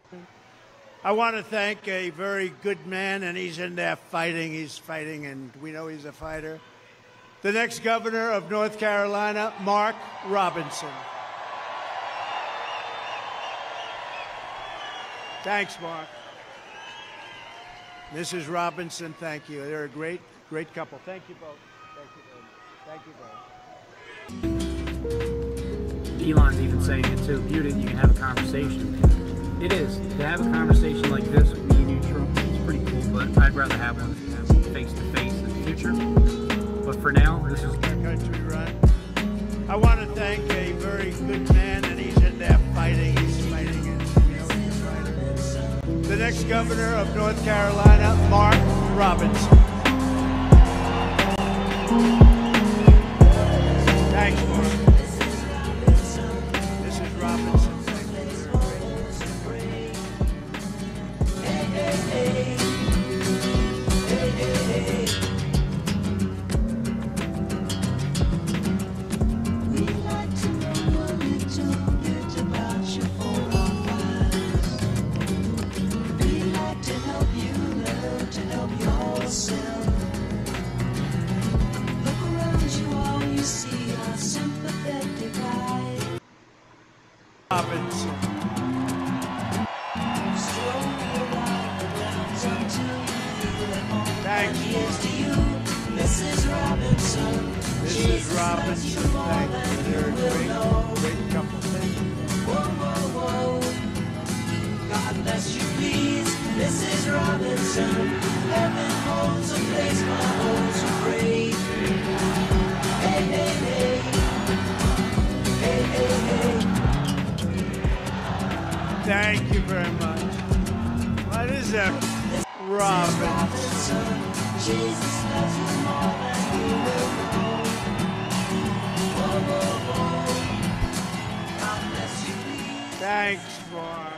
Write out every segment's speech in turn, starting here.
I want to thank a very good man, and he's in there fighting. He's fighting, and we know he's a fighter. The next governor of North Carolina, Mark Robinson. Thanks, Mark. Mrs. Robinson, thank you. They're a great, great couple. Thank you both. Thank you very much. Thank you both. Elon's even saying it too. Beauty, you can have a conversation. It is. To have a conversation like this with me and you, Trump, it's pretty cool, but I'd rather have one face to face in the future. But for now, this is our country run. I want to thank a very good man, and he's in there fighting. He's fighting, and we know he's a fighter. The next governor of North Carolina, Mark Robinson. Thanks, Mark. Mrs. Robinson, thank you. We'd like to know a little bit about you for our lives. We'd like to help you learn to help yourself. Look around you, all you see are sympathetic eyes. Robinson. Stroll around the grounds until you feel at home. Thank you. Here's to you, Mrs. Robinson. Mrs. Robinson, thank you. They're a great, great couple. Thank you. Whoa, whoa, whoa. God bless you, please, Mrs. Robinson. Heaven holds a place for those who pray. Hey, hey, hey. Hey, hey, hey. Thank you very much. What is that? Robinson. Jesus loves you more than you will know. Whoa, whoa, whoa. God bless you, please. Thanks, Mark.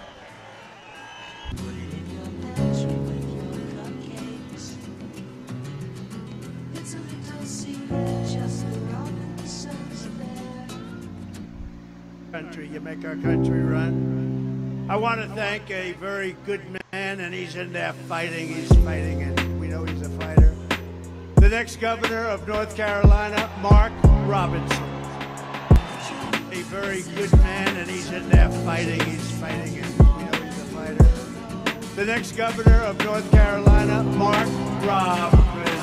It's a little secret, just the Robinsons there. Country, you make our country run. I want to thank a very good man, and he's in there fighting. He's fighting, and we know he's a fighter. The next governor of North Carolina, Mark Robinson. A very good man, and he's in there fighting. He's fighting, and we know he's a fighter. The next governor of North Carolina, Mark Robinson.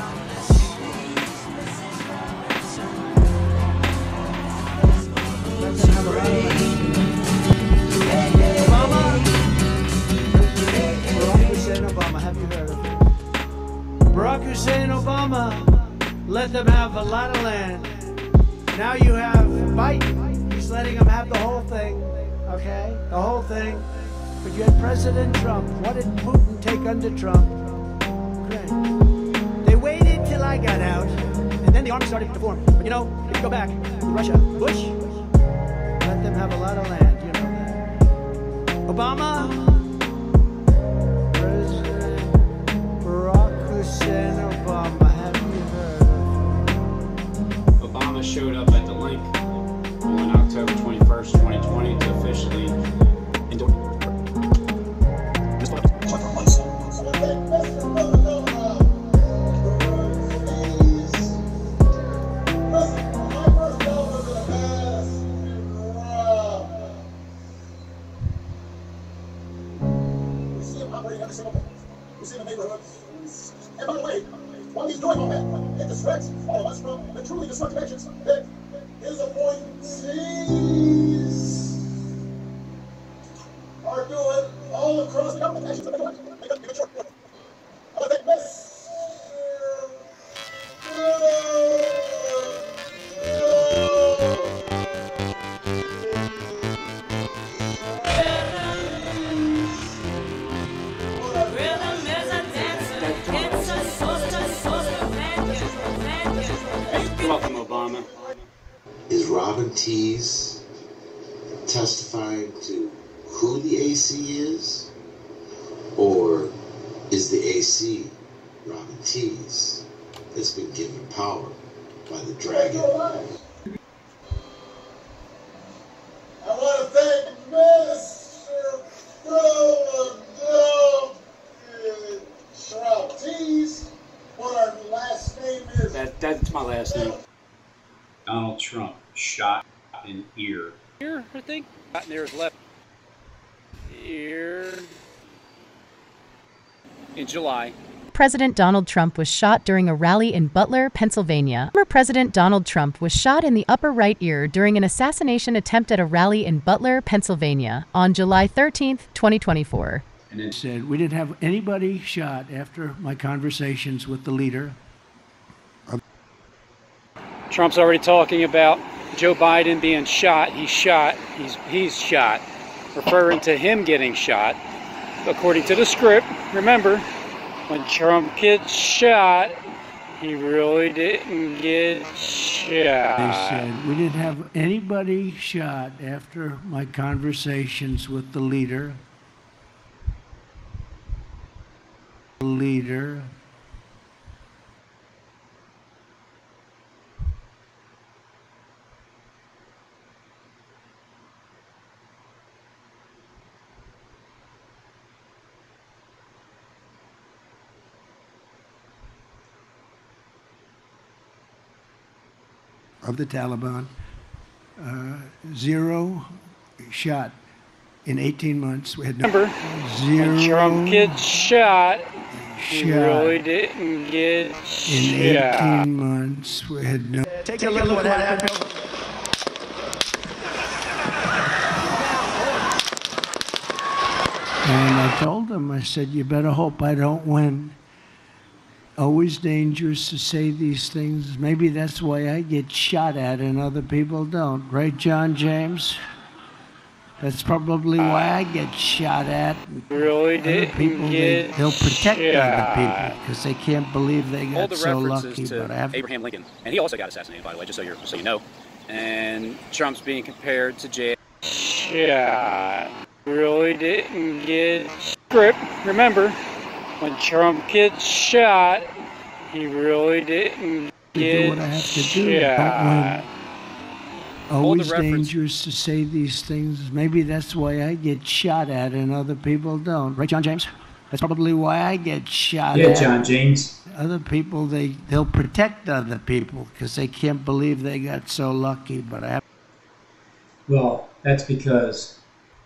Obama, have you heard of him? Barack Hussein Obama let them have a lot of land. Now you have Biden. He's letting them have the whole thing, okay? The whole thing. But you had President Trump. What did Putin take under Trump? Great. They waited till I got out, and then the army started to form. But you know, if you go back to Russia, Bush let them have a lot of land, you know that. Obama, President Barack Hussein Obama, have you heard of him? Obama showed up at the link on October 21st, 2020 to officially endorse. You see the neighborhoods. And by the way, while he's doing all that, it distracts all of us from the truly destructive actions that his appointees are doing all across the government. Actions that they're doing. Make it short. I want to thank Miss. Welcome, Obama. Is Robin Tees testifying to who the AC is? Or is the AC Robin Tees that's been given power by the dragon? I want to thank Mr. last name. Donald Trump shot in ear. Ear, I think. Shot near his left ear in July. President Donald Trump was shot during a rally in Butler, Pennsylvania. Former President Donald Trump was shot in the upper right ear during an assassination attempt at a rally in Butler, Pennsylvania on July 13th, 2024. And it said, we didn't have anybody shot after my conversations with the leader. Trump's already talking about Joe Biden being shot. He's shot. He's shot. Referring to him getting shot. According to the script, remember, when Trump gets shot, he really didn't get shot. They said, we didn't have anybody shot after my conversations with the leader. Of the Taliban, 0 shot in 18 months. We had no. Remember, when Trump gets shot, he really didn't get in shot. 18 months. We had no. Take a look at what happened. And I told them, I said, you better hope I don't win. Always dangerous to say these things. Maybe that's why I get shot at and other people don't. Right, John James? That's probably why I get shot at. Really Other didn't people, get they'll protect other shot. people because they can't believe they All got the so references lucky. But I have to Abraham Lincoln, and he also got assassinated, by the way, just so you know. And Trump's being compared to Jay. Shot. Really didn't get script. Remember, when Trump gets shot, he really didn't to get do what I have to do. shot. Don't win. Always reference- dangerous to say these things. Maybe that's why I get shot at and other people don't. Right, John James? That's probably why I get shot Yeah, at. John James. Other people, they'll protect other people because they can't believe they got so lucky. But I have. Well, that's because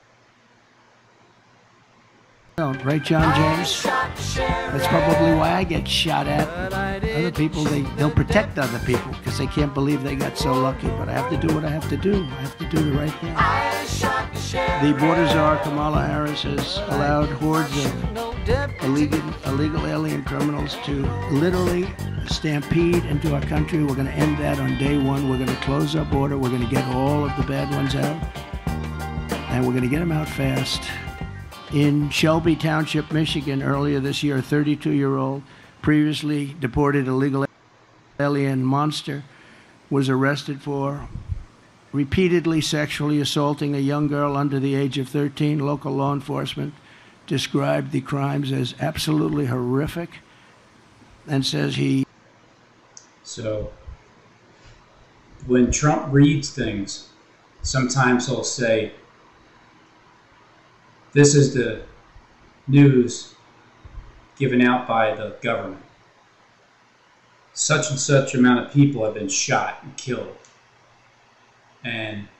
Don't. Right, John James? That's probably why I get shot at. Other people, they'll protect other people because they can't believe they got so lucky. But I have to do what I have to do. I have to do the right thing. The border czar, Kamala Harris, has allowed hordes of illegal alien criminals to literally stampede into our country. We're going to end that on day one. We're going to close our border. We're going to get all of the bad ones out. And we're going to get them out fast. In Shelby Township, Michigan, earlier this year, a 32-year-old, previously deported illegal alien monster, was arrested for repeatedly sexually assaulting a young girl under the age of 13. Local law enforcement described the crimes as absolutely horrific and says he... So when Trump reads things, sometimes he'll say, this is the news given out by the government. Such and such amount of people have been shot and killed. And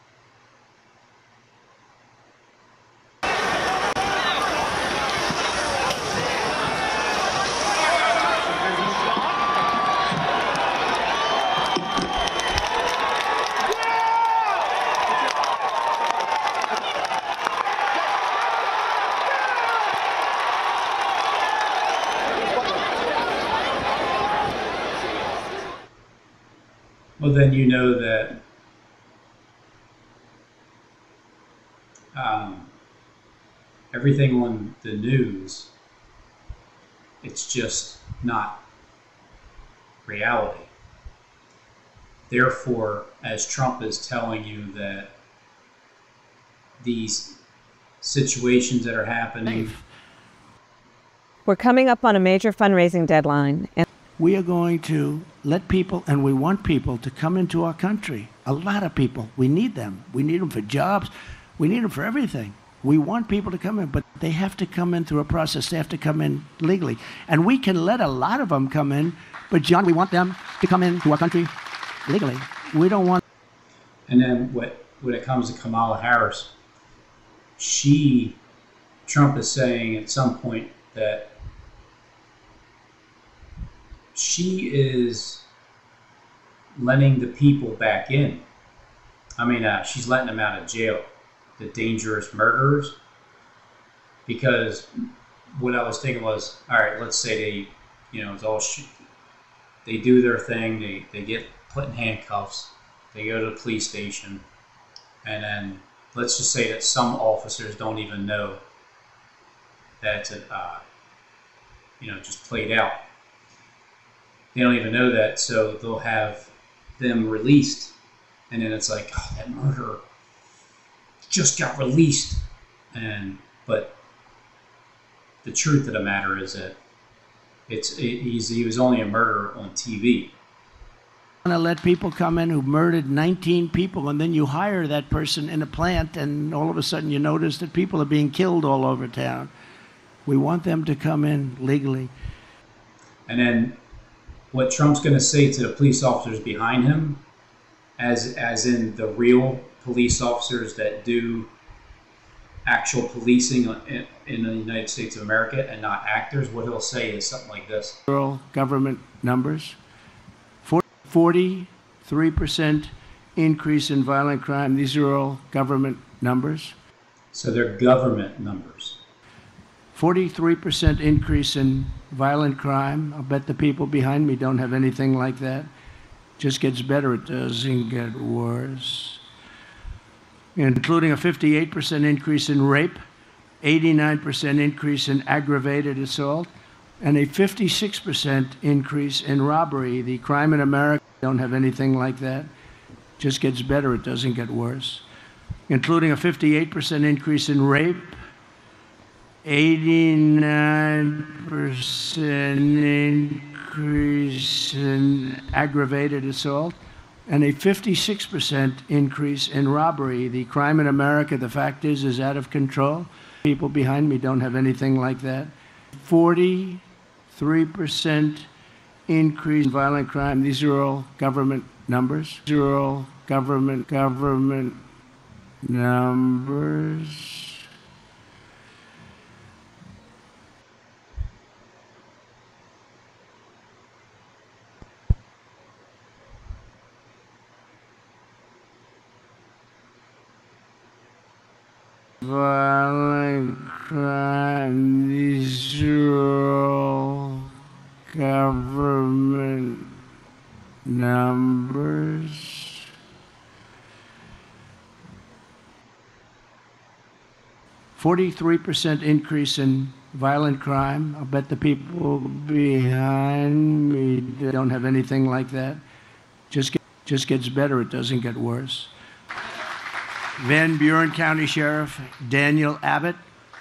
well, then you know that everything on the news, it's just not reality. Therefore, as Trump is telling you that these situations that are happening, We're coming up on a major fundraising deadline. And We are going to let people, and we want people to come into our country. A lot of people. We need them. We need them for jobs. We need them for everything. We want people to come in, but they have to come in through a process. They have to come in legally. And we can let a lot of them come in But John, we want them to come into our country legally. We don't want. And then when it comes to Kamala Harris, Trump is saying at some point that she is letting the people back in. I mean, she's letting them out of jail, the dangerous murderers. Because what I was thinking was, all right, let's say they, it's all they do their thing. They get put in handcuffs. They go to the police station, and then let's just say that some officers don't even know that it, just played out. They don't even know that, so they'll have them released, and then it's like, oh, that murderer just got released, but the truth of the matter is that he was only a murderer on TV. Want to let people come in who murdered 19 people, and then you hire that person in a plant, and all of a sudden you notice that people are being killed all over town. We want them to come in legally. And then what Trump's going to say to the police officers behind him, as in the real police officers that do actual policing in the United States of America and not actors, what he'll say is something like this. Government numbers. 43% increase in violent crime. These are all government numbers. So they're government numbers. 43% increase in violent crime. I'll bet the people behind me don't have anything like that. Just gets better. It doesn't get worse. Including a 58% increase in rape, 89% increase in aggravated assault, and a 56% increase in robbery. The crime in America don't have anything like that. Just gets better. It doesn't get worse. Including a 58% increase in rape, 89% increase in aggravated assault, and a 56% increase in robbery. The crime in America, the fact is out of control. People behind me don't have anything like that. 43% increase in violent crime. These are all government numbers. These are all government numbers. Violent crime, these are all government numbers. "43% increase in violent crime. I'll bet the people behind me don't have anything like that. Just gets better. It doesn't get worse. Van Buren County Sheriff Daniel Abbott.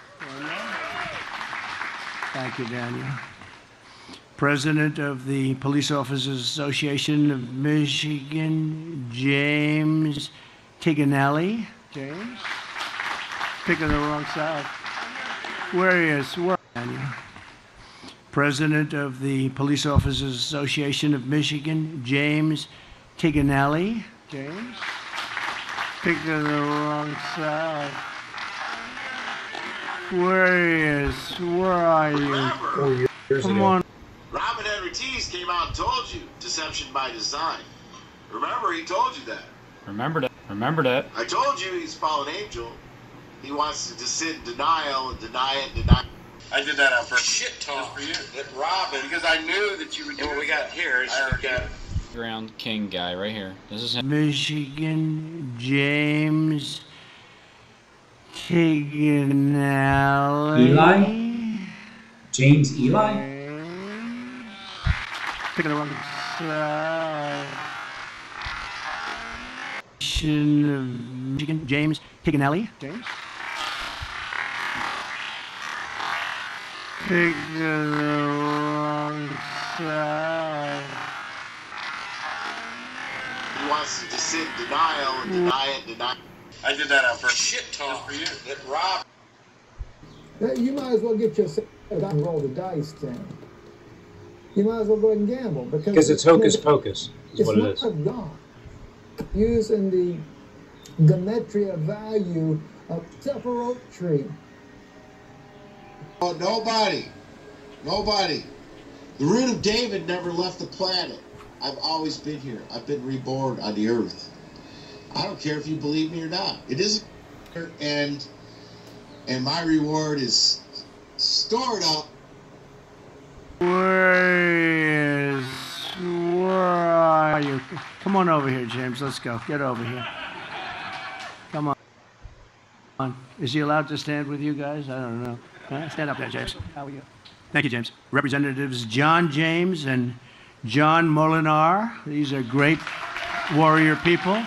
Thank you, Daniel. President of the Police Officers Association of Michigan, James Tiganelli. James? Picking the wrong side. Where he is? Where? Daniel. President of the Police Officers Association of Michigan, James Tiganelli. James? Picking the wrong side. Where he is? Where are you? Come on. Robin Henry Tees came out and told you, deception by design. Remember, he told you that. Remember that. I told you he's a fallen angel. He wants to just sit in denial and deny it and deny it. I did that on purpose. Shit talk for you. That Robin, because I knew that you were doing what we got here is Ground King guy right here. This is him. Michigan, James Tiganelli. Eli? James Eli? Picking the wrong side. Michigan, James Tiganelli. James? Picking the wrong side. He wants to just sit in denial and deny it and deny it. I did that on purpose. Shit talk for you. That Rob. You might as well get yourself and roll the dice then. you might as well go ahead and gamble. Because it's hocus pocus, is what it is. It's not God. Using the gematria value of Tupper Oak Tree. Oh, nobody. The root of David never left the planet. I've always been here. I've been reborn on the earth. I don't care if you believe me or not. It isn't, and my reward is stored up. Where are you? Come on over here, James. Let's go. Get over here. Come on. Is he allowed to stand with you guys? I don't know. Stand up there, James. How are you? Thank you, James. Representatives John James and John Molinar. These are great warrior people.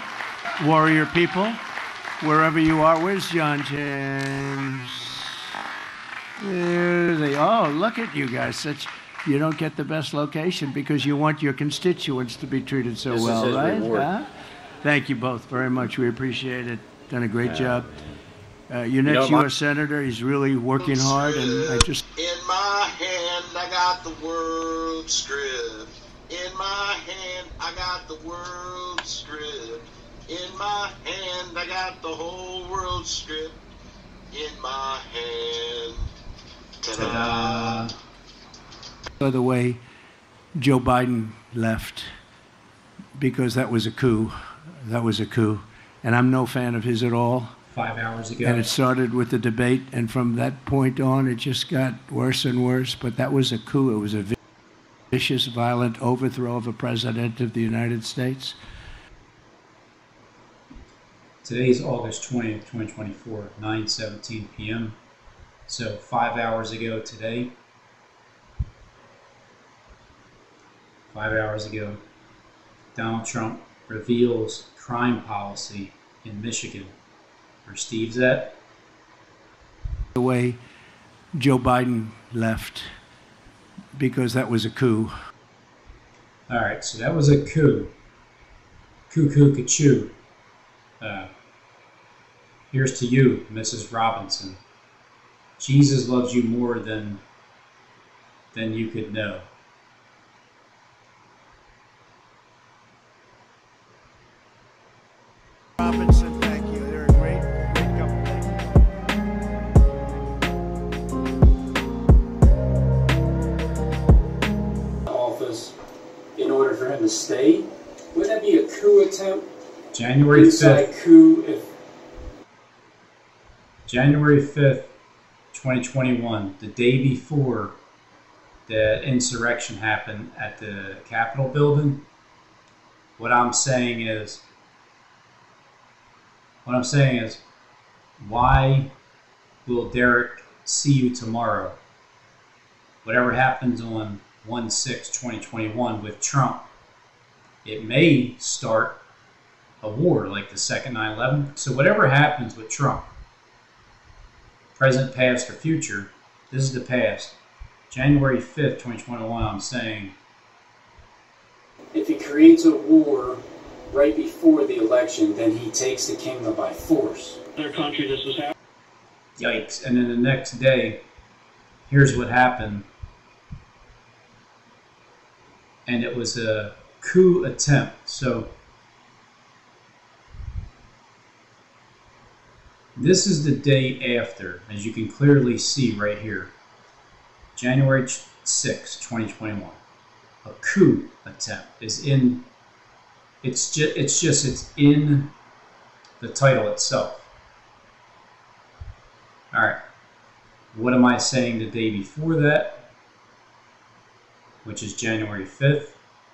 Wherever you are. Where's John James? There's oh, look at you guys. You don't get the best location because you want your constituents to be treated so well, right? Huh? Thank you both very much. We appreciate it. Done a great job. Your next U.S. Senator, he's really working hard, and I just... In my hand, I got the world stripped. In my hand, I got the world stripped. In my hand, I got the whole world stripped. In my hand. Ta-da! By the way, Joe Biden left because that was a coup. And I'm no fan of his at all. 5 hours ago. And it started with the debate, and from that point on, it just got worse and worse. But that was a coup. It was a vicious, violent overthrow of a president of the United States. Today is August 20th, 2024, 9:17 p.m. So 5 hours ago today, 5 hours ago, Donald Trump reveals crime policy in Michigan. Where Steve's at. The way Joe Biden left because that was a coup. All right, so that was a coup. Coup-coup-ca-choo. Here's to you, Mrs. Robinson. Jesus loves you more than you could know. Robinson, thank you. They're a great couple. Office in order for him to stay. Wouldn't that be a coup attempt? January 5th. Coup if January 5th, 2021, the day before the insurrection happened at the Capitol building. What I'm saying is, why will Derek see you tomorrow? Whatever happens on 1/6/2021 with Trump, it may start a war like the second 9/11. So whatever happens with Trump, present, past, or future, this is the past. January 5th, 2021, I'm saying, if he creates a war right before the election, then he takes the kingdom by force. Their country, this is happening. Yikes. And then the next day, here's what happened. And it was a coup attempt. So this is the day after, as you can clearly see right here. January 6, 2021. A coup attempt is in, it's in the title itself. All right. What am I saying the day before that? Which is January 5th.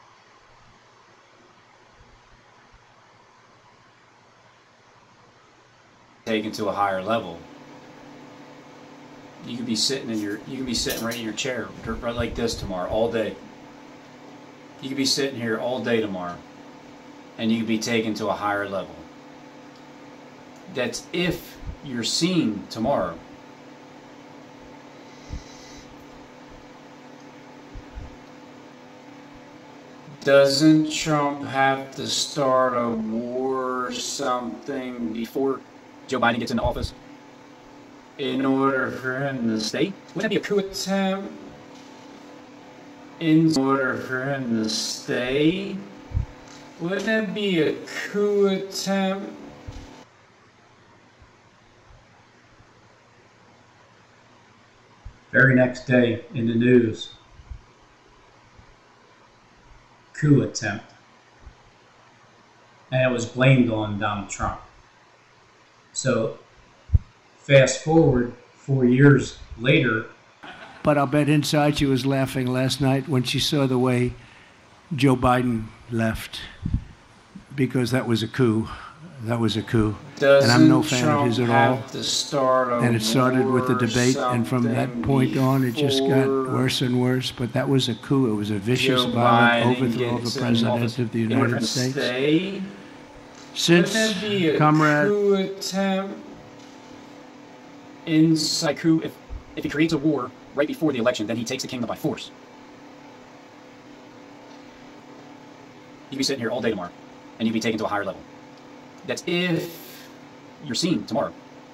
Taken to a higher level. You could be sitting right in your chair, right like this tomorrow, all day. You could be sitting here all day tomorrow, and you could be taken to a higher level. That's if you're seen tomorrow. Doesn't Trump have to start a war or something before Joe Biden gets into office in order for him to stay? Wouldn't that be a coup attempt in order for him to stay? Wouldn't it be a coup attempt? Very next day in the news, coup attempt. And it was blamed on Donald Trump. So fast forward 4 years later. But I'll bet inside she was laughing last night when she saw the way Joe Biden left, because that was a coup. That was a coup. And I'm no fan of his at all. And it started with the debate, and from that point on, it just got worse and worse. But that was a coup. It was a vicious, violent overthrow of a president of the United States. Since, comrade, coup attempt inside coup, if he creates a war right before the election, then he takes the kingdom by force. You'd be sitting here all day tomorrow, and you'd be taken to a higher level. That's if you're seen tomorrow.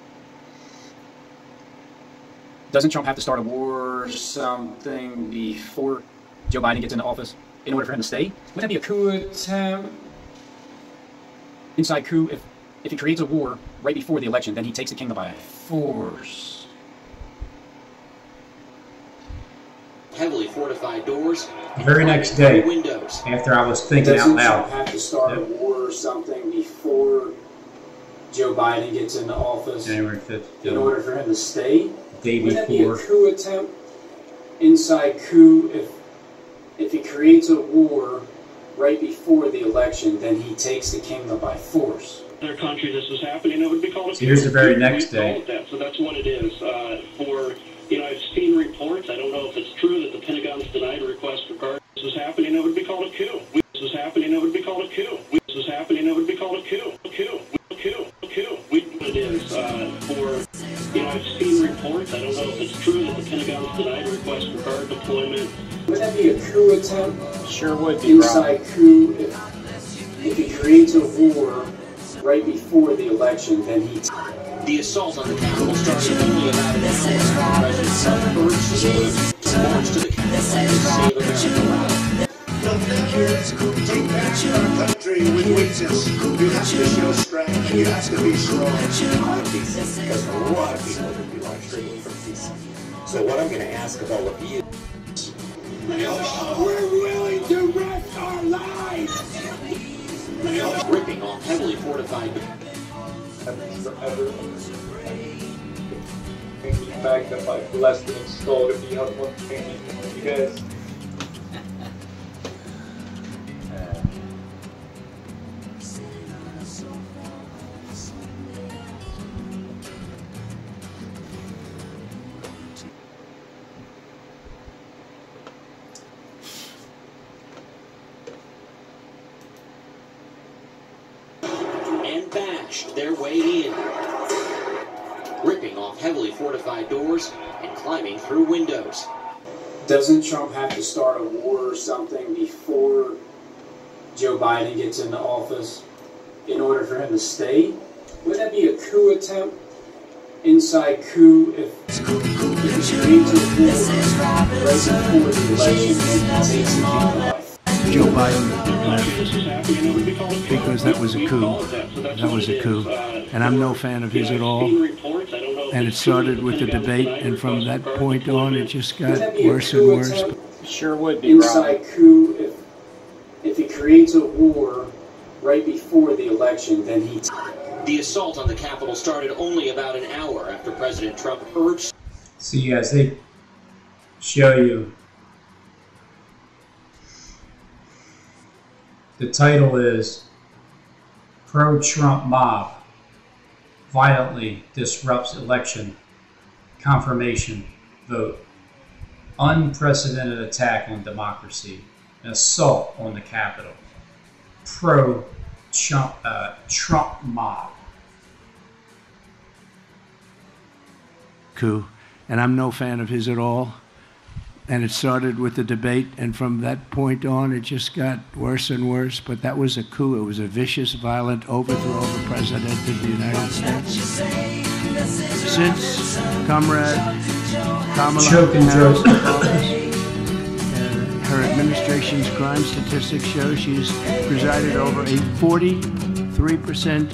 Doesn't Trump have to start a war or something before Joe Biden gets into office in order for him to stay? Wouldn't that be a coup attempt? Inside coup, if he creates a war right before the election, then he takes the kingdom by force. Heavily fortified doors. The very next day, windows. after I was thinking out loud. Doesn't Trump have to start a war or something before Joe Biden gets into office January 5th. in order for him to stay? Day Wouldn't that be a before. coup attempt? Inside coup, if he creates a war right before the election, then he takes the kingdom by force. In their country, this is happening. It would be called a coup. So here's the very next day. So that's what it is. I've seen reports. I don't know if it's true that the Pentagon's denied a request for guards. This is happening. It would be called a coup. This is happening. It would be called a coup. This is happening. It would be called a coup. A coup. A coup. A coup. It is I've seen reports. I don't know if it's true that the Pentagon's denied a request for guard deployment. Would that be a coup attempt? Sure would be. Inside coup, if he creates a war right before the election, then he... The assault on the Capitol started only about an hour after President Trump urged citizens to march to the Capitol to save America. take back our country with weakness. You have to show strength, and you have to be strong. Because a lot of people would be live streaming from DC. So what I'm going to ask of all of you, we're willing to risk our lives. Ripping off heavily fortified. Forever. The fact that my blessed and installed if you have one thing you guys. Bashed their way in, ripping off heavily fortified doors and climbing through windows. Doesn't Trump have to start a war or something before Joe Biden gets into office in order for him to stay? Wouldn't that be a coup attempt? Inside coup, if he creates a war right before the election and takes the kingdom by Joe Biden left because that was a coup. That was a coup. And I'm no fan of his at all. And it started with the debate, and from that point on, it just got worse and worse. Sure would be. Inside coup, if he creates a war right before the election, then he... The assault on the Capitol started only about an hour after President Trump urged... See, as they show you, the title is Pro-Trump Mob Violently Disrupts Election Confirmation Vote. Unprecedented attack on democracy. An assault on the Capitol. Pro-Trump mob. Coup. And I'm no fan of his at all. And it started with the debate, and from that point on, it just got worse and worse. But that was a coup. It was a vicious, violent overthrow of the President of the United States. Since Comrade Kamala Harris, her Her administration's crime statistics show she's presided over a 43%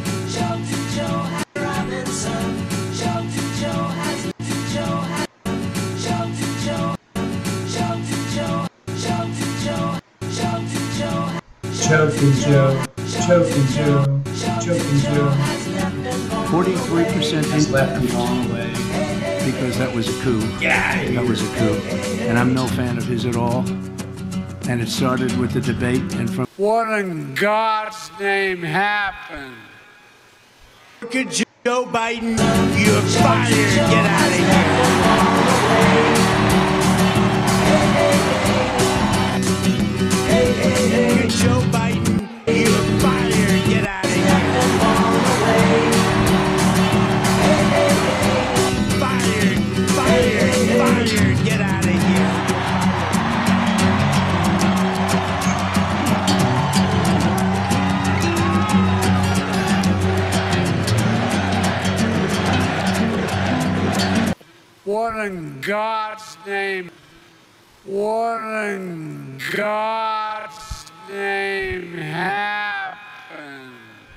Choking Joe, choking Joe, choking Joe. 43% He's left me long way. because that was a coup. Yeah, that was a coup. And I'm no fan of his at all. And it started with the debate and from... What in God's name happened? Look at Joe Biden. You're fired. Get out of here. Look at Joe Biden. You're fired. Get out of here. Fired. Fired. Fired. Get out of here. What in God's name? What in God's name happened?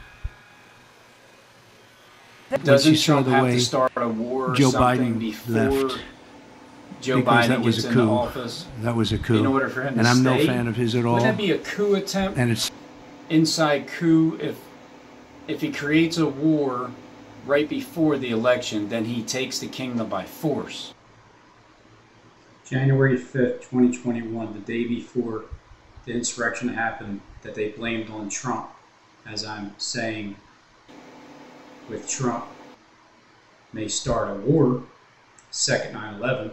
Doesn't When she saw Trump the have way to start a war or Joe something Biden before left, Joe because Biden that was gets a into coup. office? That was a coup. In order for him to and I'm stay? no fan of his at all. Wouldn't that be a coup attempt? And it's inside coup if he creates a war right before the election, then he takes the kingdom by force. January 5th, 2021, the day before the insurrection happened that they blamed on Trump, as I'm saying, with Trump, may start a war, second 9/11,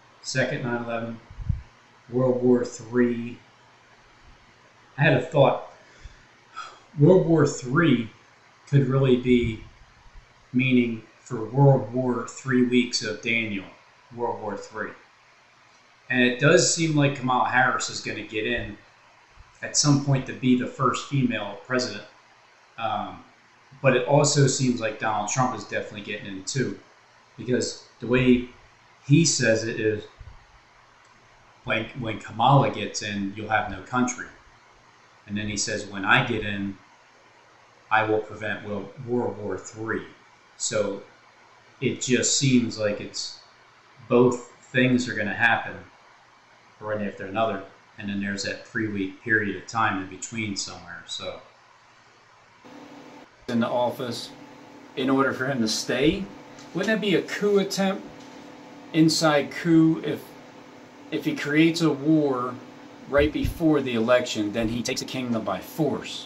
World War III. I had a thought, World War III could really be meaning for World War 3 weeks of Daniel, World War III. And it does seem like Kamala Harris is going to get in at some point to be the first female president. But it also seems like Donald Trump is definitely getting in too. Because the way he says it is, when Kamala gets in, you'll have no country. And then he says, when I get in, I will prevent World War III. So it just seems like it's both things are going to happen right after another, and then there's that 3-week period of time in between somewhere. So in the office, in order for him to stay, wouldn't that be a coup attempt, inside coup, if he creates a war right before the election, then he takes the kingdom by force?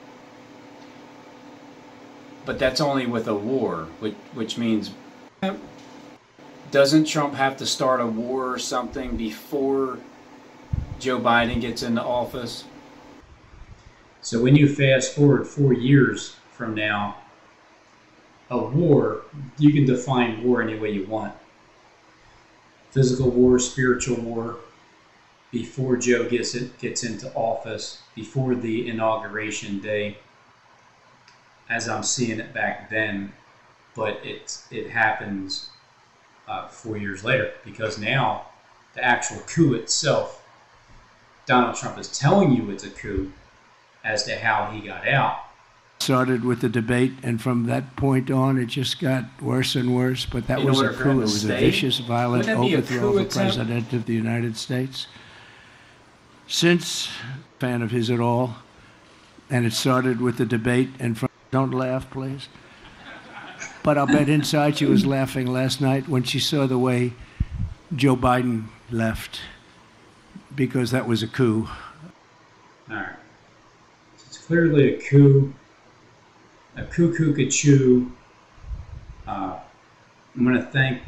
But that's only with a war, which means, doesn't Trump have to start a war or something before Joe Biden gets into office? So when you fast forward 4 years from now, a war, you can define war any way you want. Physical war, spiritual war, before Joe gets into office, before the inauguration day, as I'm seeing it back then, but it happens 4 years later, because now the actual coup itself, Donald Trump is telling you it's a coup as to how he got out. started with the debate, and from that point on, it just got worse and worse. But that was a coup. It was a vicious, violent overthrow of the President of the United States. Since, fan of his at all, and it started with the debate, and from, don't laugh, please. But I'll bet inside she was laughing last night when she saw the way Joe Biden left, because that was a coup. All right. So it's clearly a coup. A coup-coup-ca-choo. I'm going to thank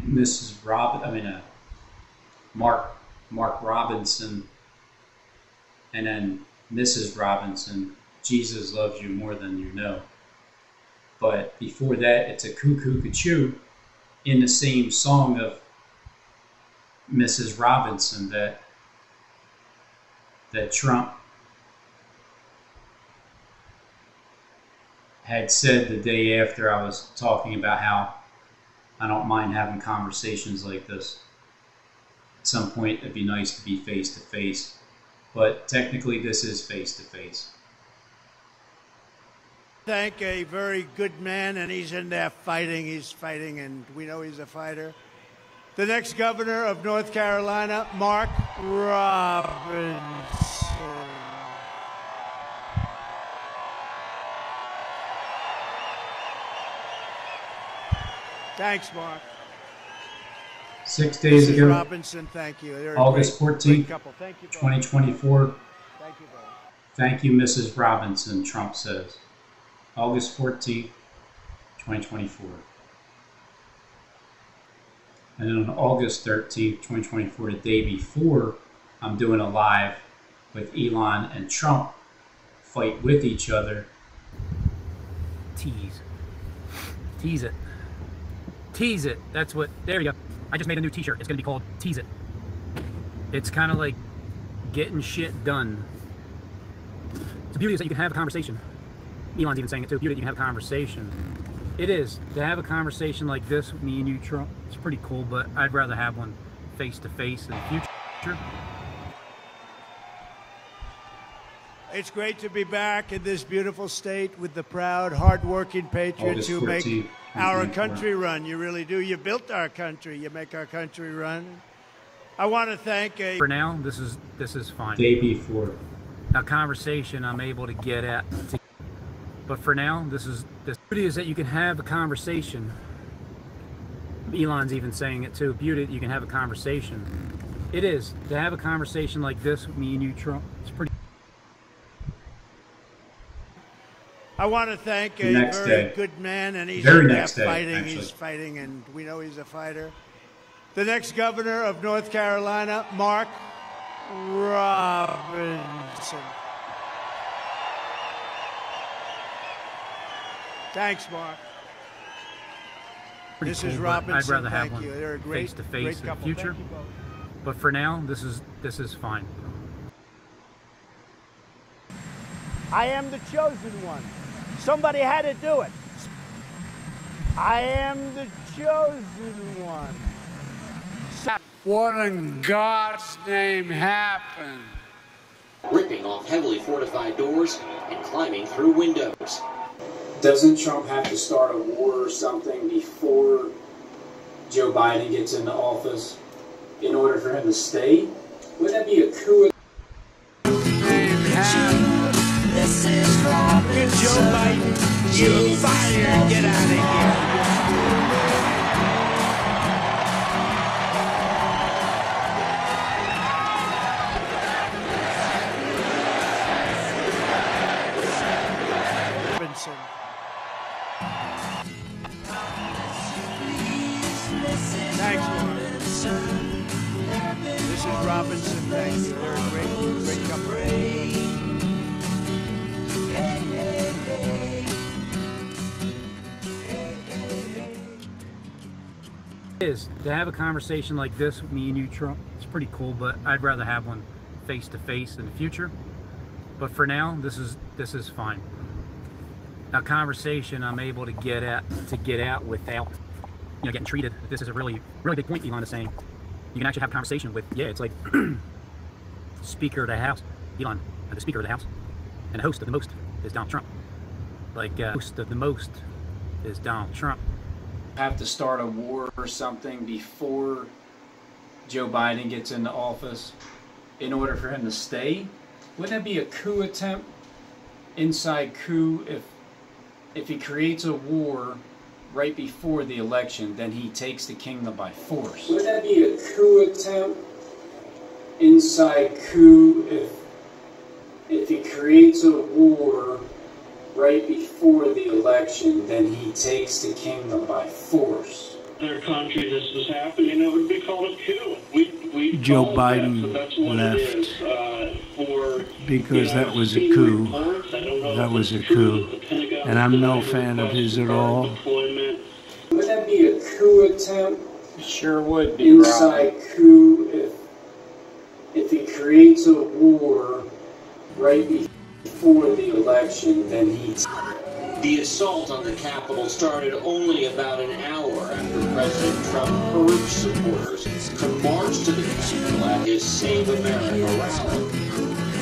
Mark Robinson, and then Mrs. Robinson. Jesus loves you more than you know. But before that, it's a coup-coup-ca-choo in the same song of Mrs. Robinson that Trump had said the day after I was talking about how I don't mind having conversations like this. At some point, it'd be nice to be face to face. but technically this is face-to-face. Thank a very good man, and he's in there fighting. He's fighting, and we know he's a fighter. The next governor of North Carolina, Mark Robinson. Thanks, Mark. 6 days Mrs. ago, Robinson, thank you. They're a August great 14th, couple. Thank you both. 2024. Thank you both. Thank you, Mrs. Robinson, Trump says. August 14th, 2024. And then on August 13th, 2024, the day before, I'm doing a live with Elon and Trump fight with each other. Tease. Tease it. Tease it. That's what, there you go. I just made a new t-shirt. It's going to be called Tease It. It's kind of like getting shit done. The beauty is that you can have a conversation. Elon's even saying it too. The beauty that you can have a conversation. It is. To have a conversation like this with me and you, Trump, it's pretty cool, but I'd rather have one face-to-face in the future. It's great to be back in this beautiful state with the proud, hard-working patriots who make our country run. You really do. You built our country. You make our country run. I want to thank For now, this is fine. Day before. A conversation I'm able to get at. But for now, the beauty is that you can have a conversation. Elon's even saying it too. Beauty that you can have a conversation. It is. To have a conversation like this with me and you, Trump, it's pretty. I want to thank a very good man, and he's Very in there next day, fighting. actually. He's fighting, and we know he's a fighter. The next governor of North Carolina, Mark Robinson. Thanks, Mark. Pretty This cool, is but Robinson. I'd rather have Thank one you. They're a great, face-to-face great in the couple. future. Thank you both. But for now, this is fine. I am the chosen one. Somebody had to do it. I am the chosen one. What in God's name happened? Ripping off heavily fortified doors and climbing through windows. Doesn't Trump have to start a war or something before Joe Biden gets into office in order for him to stay? Wouldn't that be a coup? Good Joe Biden. You're fired. Get out of here. Robinson. Thanks, Robinson. This is Robinson. Thank you. They're a great, great couple. Is to have a conversation like this with me and you, Trump, it's pretty cool, but I'd rather have one face-to-face in the future. But for now, this is fine. A conversation I'm able to get at without, getting treated. This is a really big point Elon is saying. You can actually have a conversation with, it's like Speaker of the House, Elon, the Speaker of the House, and the host of the most is Donald Trump. Like host of the most is Donald Trump. Have to start a war or something before Joe Biden gets into office in order for him to stay? Wouldn't that be a coup attempt? Inside coup if he creates a war right before the election, then he takes the kingdom by force. Wouldn't that be a coup attempt? Inside coup if he creates a war right before the election, then he takes the kingdom by force. In our country, this is happening, it would be called a coup. We Joe call Biden that, so that's what left it is, because that was a coup. That was a coup. And I'm no fan of his at all. Would that be a coup attempt? Sure would be. Inside coup if he creates a war right before the election, then he... The assault on the Capitol started only about an hour after President Trump urged supporters to march to the Capitol at his Save America rally.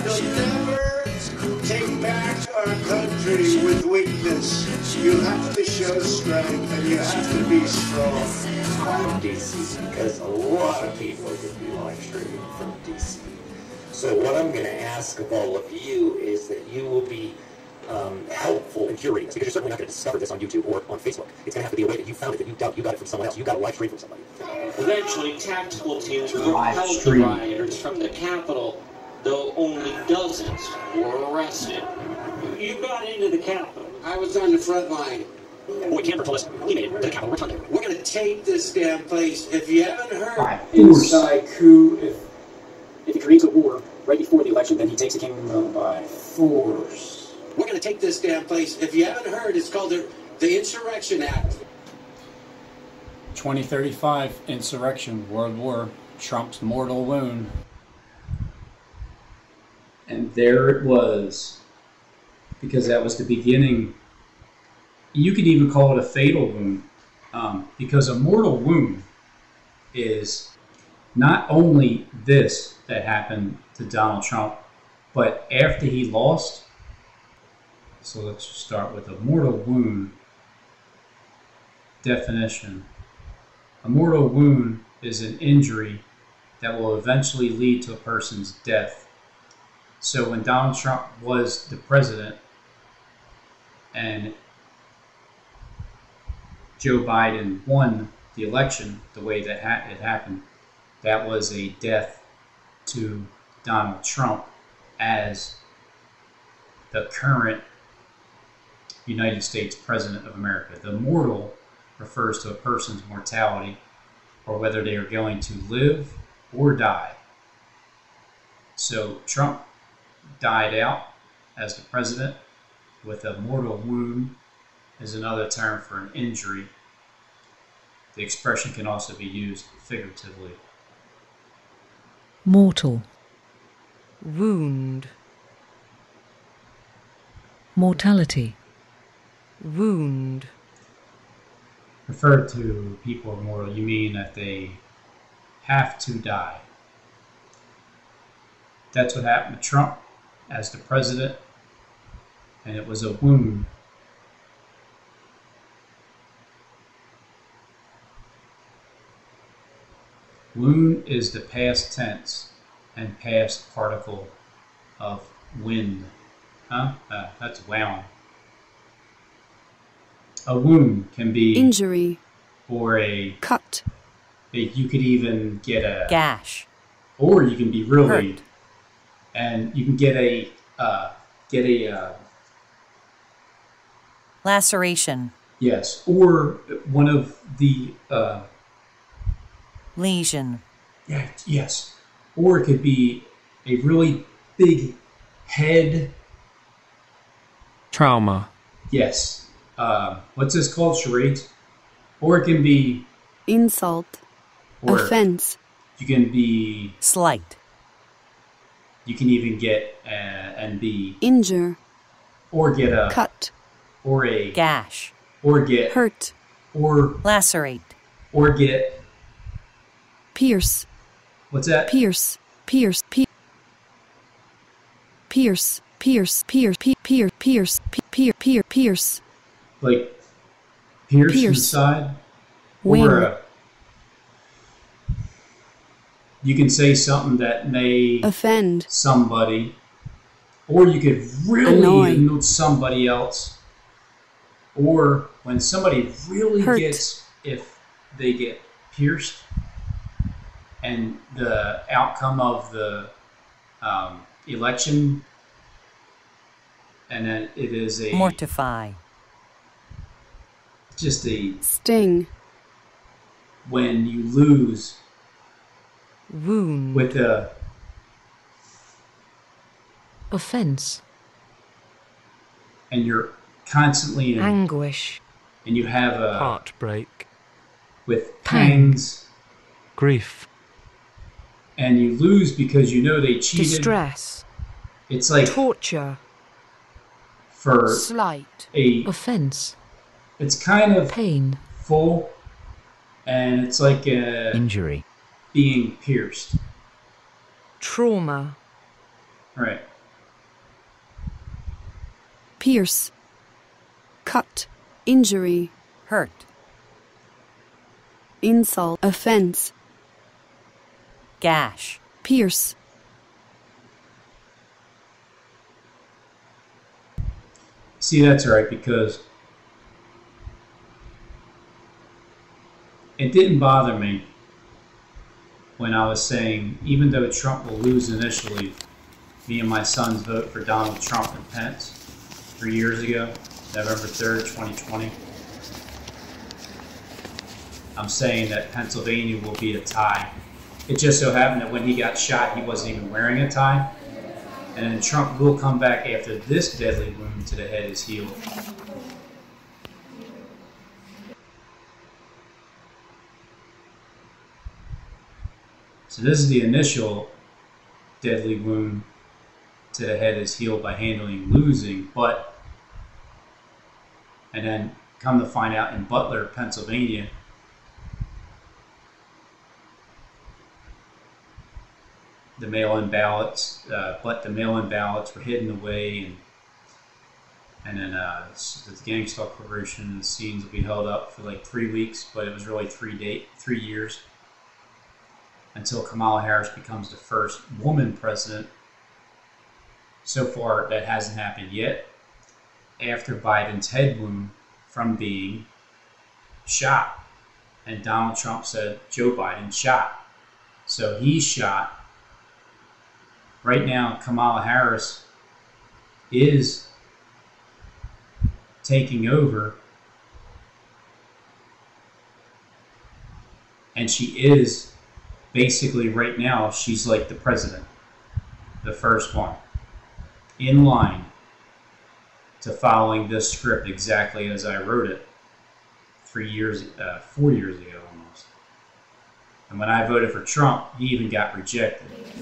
shall never take back our country with weakness. You have to show strength and you have to be strong. From DC, because a lot of people are going to be live streaming from DC. So what I'm going to ask of all of you is that you will be helpful in curating this, because you're certainly not going to discover this on YouTube or on Facebook. It's going to have to be a way that you found it, that you got it from someone else. You got a live stream from somebody. Eventually, tactical teams repelled the rioters from the Capitol, though only dozens were arrested. You got into the Capitol. I was on the front line. Boy Camper told us he made it to the Capitol Rotunda. We're going to take this damn place. If you haven't heard... Inside coup, If he creates a war right before the election, then he takes the kingdom by force. We're going to take this damn place. If you haven't heard, it's called the Insurrection Act. 2035 insurrection, World War, Trump's mortal wound. And there it was, because that was the beginning. You could even call it a fatal wound, because a mortal wound is not only this that happened to Donald Trump, but after he lost. So let's just start with a mortal wound definition. A mortal wound is an injury that will eventually lead to a person's death. So when Donald Trump was the president and Joe Biden won the election the way that it happened, that was a death to Donald Trump as the current United States President of America. The mortal refers to a person's mortality, or whether they are going to live or die. So Trump died out as the president with a mortal wound is another term for an injury. The expression can also be used figuratively. Mortal. Wound. Mortality. Wound. Refer to people are mortal, you mean that they have to die. That's what happened to Trump as the president, and it was a wound. Wound is the past tense and past particle of wind. That's wound. A wound can be injury or a cut. You could even get a gash, or you can be really hurt. And you can get a Laceration. Yes, or one of the lesion. Yeah, yes, or it could be a really big head trauma. Yes. What's this called? Charades? Or it can be insult, offense. You can be slight. You can even get and be injure, or get a cut, or a gash, or get hurt, or lacerate, or get pierce. What's that? Pierce, pierce, pierce, pierce, pierce, pierce, pierce, pierce, pierce, pierce. Like pierce inside, wing. Or you can say something that may offend somebody, or you could really annoy somebody else, or when somebody really gets, if they get pierced, and the outcome of the election, and then it is a mortify. Just a sting. When you lose wound with a offense, and you're constantly in anguish, and you have a heartbreak with pangs, grief, and you lose because you know they cheated. Distress. It's like torture. For slight a offense. It's kind of pain, full, and it's like a injury, being pierced. Trauma. Right. pierce, cut, injury, hurt, insult, offense, gash, pierce, See, that's right, because it didn't bother me when I was saying, even though Trump will lose initially, me and my sons vote for Donald Trump and Pence 3 years ago, November 3rd, 2020. I'm saying that Pennsylvania will be a tie. It just so happened that when he got shot, he wasn't even wearing a tie. And then Trump will come back after this deadly wound to the head is healed. So this is the initial deadly wound to the head is healed by handling losing, and then come to find out in Butler, Pennsylvania, the mail-in ballots, but the mail-in ballots were hidden away, and then the gang stalk operation and the scenes will be held up for like 3 weeks, but it was really 3 years until Kamala Harris becomes the first woman president. So far, that hasn't happened yet. After Biden's head wound from being shot, and Donald Trump said Joe Biden shot, so he's shot. Right now, Kamala Harris is taking over, and she is basically right now, she's like the president, the first one, in line to following this script exactly as I wrote it 4 years ago almost. And when I voted for Trump, he even got rejected.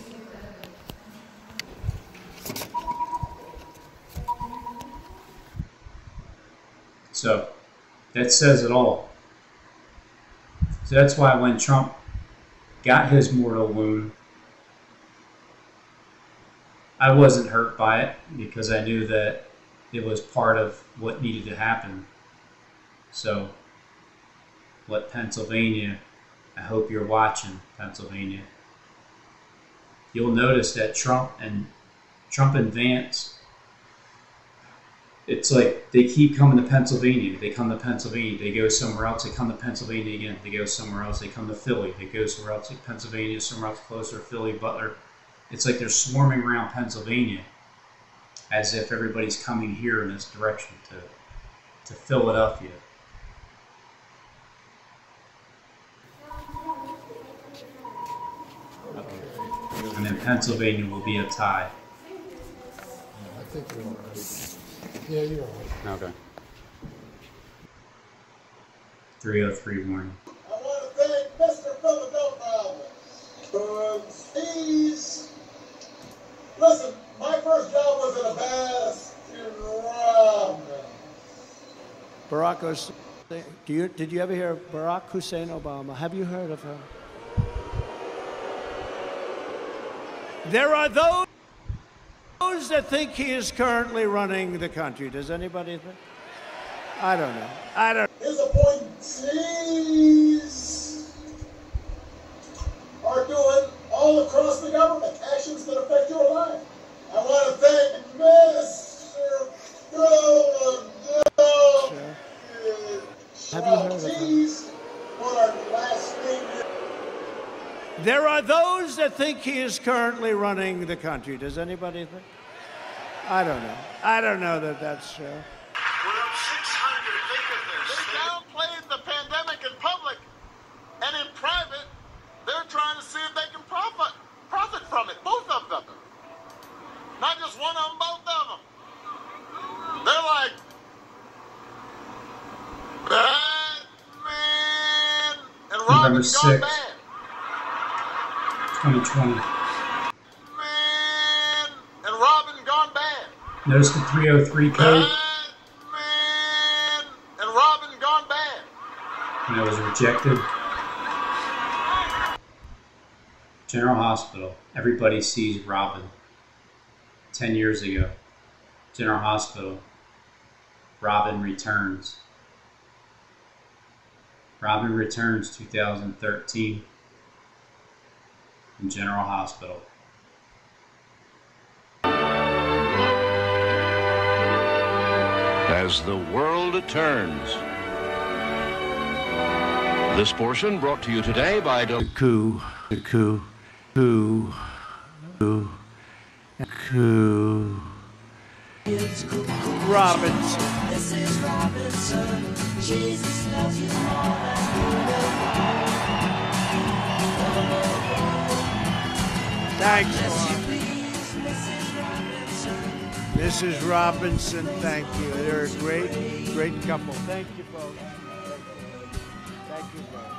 So that says it all. So that's why when Trump got his mortal wound, I wasn't hurt by it because I knew that it was part of what needed to happen. So what Pennsylvania, I hope you're watching, Pennsylvania. You'll notice that Trump and Vance, it's like they keep coming to Pennsylvania. They come to Pennsylvania. They go somewhere else. They come to Pennsylvania again. They go somewhere else. They come to Philly. They go somewhere else. Pennsylvania, somewhere else closer. Philly, Butler. It's like they're swarming around Pennsylvania as if everybody's coming here in this direction to Philadelphia. And then Pennsylvania will be a tie. I think you're all right. Yeah, you're all right. Okay. 303 warning. I want to thank Mr. Philadelphia. Listen, my first job was in a Baskin Robbins. Barack Hussein. Did you ever hear of Barack Hussein Obama? Have you heard of him? There are those that think he is currently running the country. Does anybody think? I don't know. His appointees are doing all across the government actions that affect your life. I want to thank Mr. Philadelphia. Have you heard of him? What our last name is. There are those that think he is currently running the country. Does anybody think? I don't know. I don't know that that's true. We're up 600. Think of this. They downplayed the pandemic in public, and in private, they're trying to see if they can profit from it. Both of them. Not just one of them, both of them. They're like, Batman and November Robin's gone 6th, bad. 2020. Man and Robin gone bad. Notice the 303 code. Man and Robin gone bad. And it was rejected. General Hospital. Everybody sees Robin. 10 years ago. General Hospital. Robin Returns. Robin Returns 2013 in General Hospital. As the world turns. This portion brought to you today by Coup. Robinson. This is Robinson. Jesus loves you more than Thanks, Mrs. Robinson, thank you. They're a great couple. Thank you both. Thank you both.